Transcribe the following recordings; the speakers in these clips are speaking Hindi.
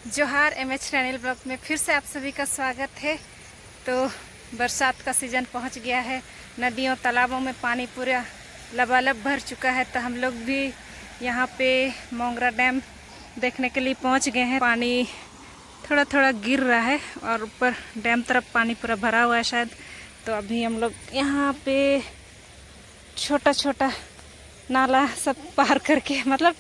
जोहार MH रैनिल ब्लॉग में फिर से आप सभी का स्वागत है। तो बरसात का सीज़न पहुंच गया है, नदियों तालाबों में पानी पूरा लबालब भर चुका है। तो हम लोग भी यहाँ पे मोंगरा डैम देखने के लिए पहुंच गए हैं। पानी थोड़ा थोड़ा गिर रहा है और ऊपर डैम तरफ पानी पूरा भरा हुआ है शायद। तो अभी हम लोग यहाँ पे छोटा छोटा नाला सब पार करके, मतलब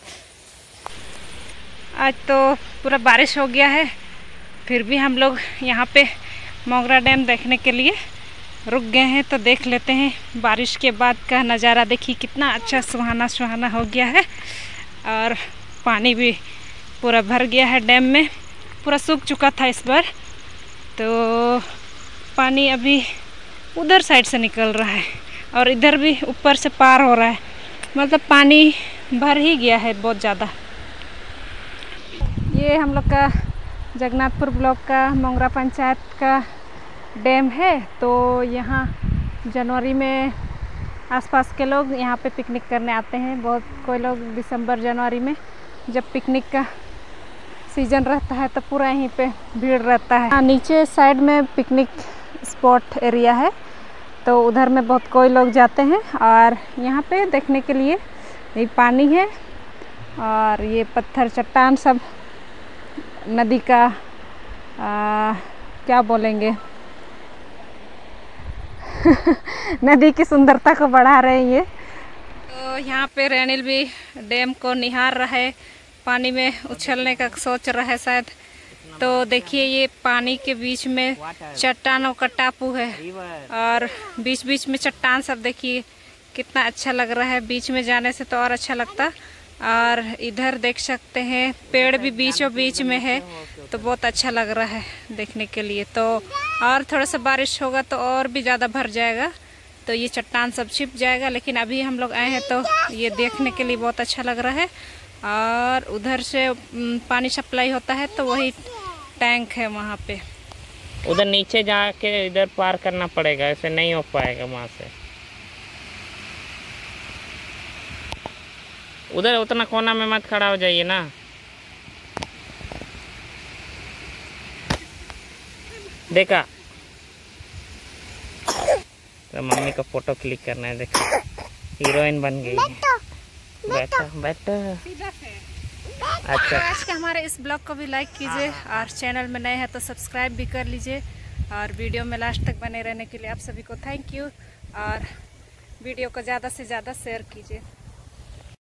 आज तो पूरा बारिश हो गया है, फिर भी हम लोग यहाँ पे मोंगरा डैम देखने के लिए रुक गए हैं। तो देख लेते हैं बारिश के बाद का नज़ारा। देखिए कितना अच्छा सुहाना सुहाना हो गया है और पानी भी पूरा भर गया है डैम में। पूरा सूख चुका था इस बार, तो पानी अभी उधर साइड से निकल रहा है और इधर भी ऊपर से पार हो रहा है, मतलब पानी भर ही गया है बहुत ज़्यादा। ये हम लोग का जगन्नाथपुर ब्लॉक का मोंगरा पंचायत का डैम है। तो यहाँ जनवरी में आसपास के लोग यहाँ पे पिकनिक करने आते हैं। बहुत कोई लोग दिसंबर जनवरी में जब पिकनिक का सीज़न रहता है तो पूरा यहीं पे भीड़ रहता है। नीचे साइड में पिकनिक स्पॉट एरिया है, तो उधर में बहुत कोई लोग जाते हैं और यहाँ पे देखने के लिए ये पानी है और ये पत्थर चट्टान सब नदी का क्या बोलेंगे नदी की सुंदरता को बढ़ा रहे हैं ये। तो यहाँ पे रैनिल भी डैम को निहार रहा है, पानी में उछलने का सोच रहा है शायद। तो देखिए ये पानी के बीच में चट्टानों का टापू है और बीच बीच में चट्टान सब, देखिए कितना अच्छा लग रहा है। बीच में जाने से तो और अच्छा लगता। और इधर देख सकते हैं पेड़ भी बीचों बीच में है, तो बहुत अच्छा लग रहा है देखने के लिए। तो और थोड़ा सा बारिश होगा तो और भी ज़्यादा भर जाएगा, तो ये चट्टान सब छिप जाएगा। लेकिन अभी हम लोग आए हैं तो ये देखने के लिए बहुत अच्छा लग रहा है। और उधर से पानी सप्लाई होता है, तो वही टैंक है वहाँ पे। उधर नीचे जाके इधर पार करना पड़ेगा, ऐसे नहीं हो पाएगा वहाँ से। उधर उतना कोना में मत खड़ा हो जाइए ना। देखा तो मम्मी का फोटो क्लिक करना है। देखा हीरोइन बन गई है। बैठो बैठो। अच्छा, आज के हमारे इस ब्लॉग को भी लाइक कीजिए और चैनल में नए हैं तो सब्सक्राइब भी कर लीजिए। और वीडियो में लास्ट तक बने रहने के लिए आप सभी को थैंक यू। और वीडियो को ज़्यादा से ज़्यादा शेयर कीजिए।